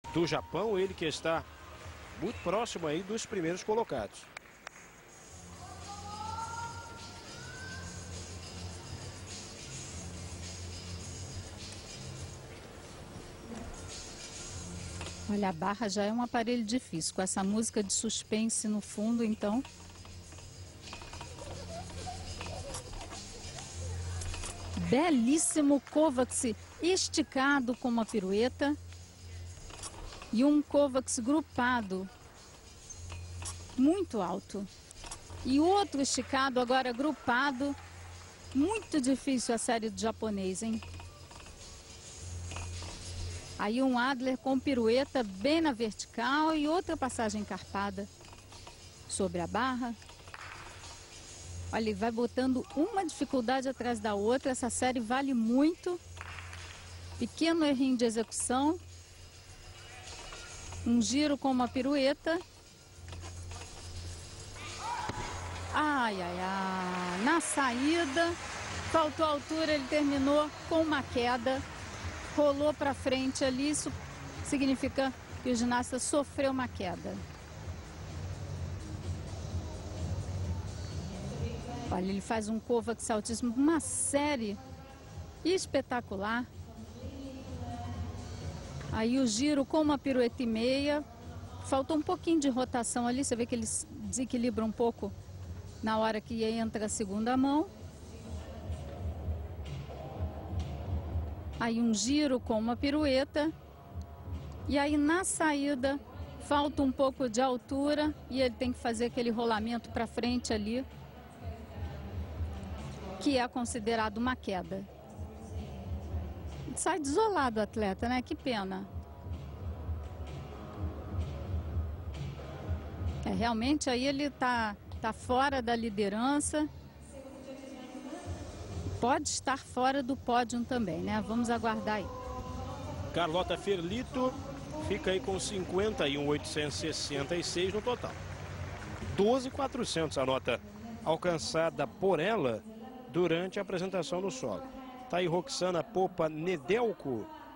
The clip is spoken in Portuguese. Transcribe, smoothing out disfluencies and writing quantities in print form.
do Japão, ele que está muito próximo aí dos primeiros colocados. Olha, a barra já é um aparelho difícil, com essa música de suspense no fundo, então. Belíssimo Kovacs esticado com uma pirueta. E um Kovacs grupado, muito alto. E outro esticado, agora grupado. Muito difícil a série do japonês, hein? Aí um Adler com pirueta bem na vertical e outra passagem carpada sobre a barra. Olha, ele vai botando uma dificuldade atrás da outra. Essa série vale muito. Pequeno errinho de execução. Um giro com uma pirueta. Ai, ai, ai. Na saída, faltou altura, ele terminou com uma queda. Rolou para frente ali, isso significa que o ginasta sofreu uma queda. Olha, ele faz um Kovacs altíssimo, uma série espetacular. Aí o giro com uma pirueta e meia. Faltou um pouquinho de rotação ali, você vê que ele desequilibra um pouco na hora que entra a segunda mão. Aí um giro com uma pirueta. E aí na saída falta um pouco de altura e ele tem que fazer aquele rolamento para frente ali, que é considerado uma queda. Sai desolado o atleta, né? Que pena. Realmente aí ele tá fora da liderança. Pode estar fora do pódio também, né? Vamos aguardar aí. Carlota Ferlito fica aí com 51.866 no total. 12.400 a nota alcançada por ela durante a apresentação no solo. Tá aí Roxana Popa Nedelko